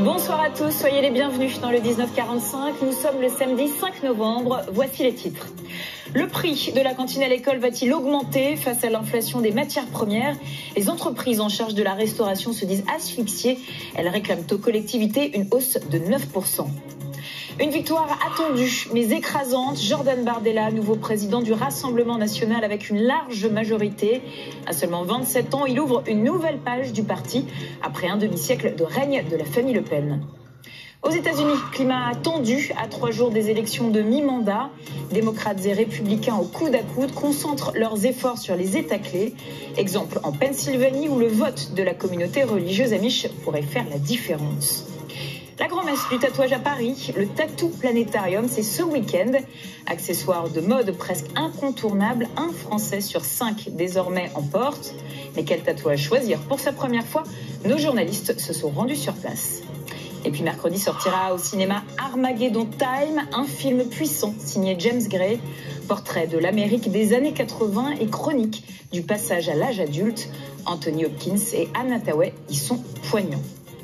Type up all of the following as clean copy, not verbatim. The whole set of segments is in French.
Bonsoir à tous, soyez les bienvenus dans le 1945. Nous sommes le samedi 5 novembre. Voici les titres. Le prix de la cantine à l'école va-t-il augmenter face à l'inflation des matières premières? Les entreprises en charge de la restauration se disent asphyxiées. Elles réclament aux collectivités une hausse de 9%. Une victoire attendue mais écrasante. Jordan Bardella, nouveau président du Rassemblement national avec une large majorité. À seulement 27 ans, il ouvre une nouvelle page du parti après un demi-siècle de règne de la famille Le Pen. Aux États-Unis, climat tendu à 3 jours des élections de mi-mandat. Démocrates et républicains au coude à coude concentrent leurs efforts sur les États clés. Exemple en Pennsylvanie où le vote de la communauté religieuse amish pourrait faire la différence. La grand-messe du tatouage à Paris, le Tattoo Planétarium, c'est ce week-end. Accessoire de mode presque incontournable, un Français sur 5 désormais en porte. Mais quel tatouage choisir pour sa première fois? Nos journalistes se sont rendus sur place. Et puis mercredi sortira au cinéma Armageddon Time, un film puissant signé James Gray. Portrait de l'Amérique des années 80 et chronique du passage à l'âge adulte. Anthony Hopkins et Anne Hathaway y sont poignants.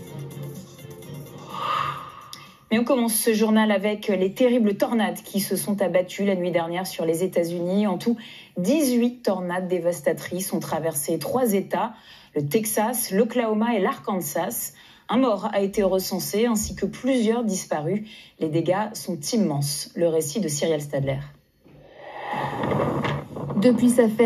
Mais on commence ce journal avec les terribles tornades qui se sont abattues la nuit dernière sur les États-Unis. En tout, 18 tornades dévastatrices ont traversé 3 États, le Texas, l'Oklahoma et l'Arkansas. Un mort a été recensé ainsi que plusieurs disparus. Les dégâts sont immenses. Le récit de Cyrielle Stadler. Depuis sa fête.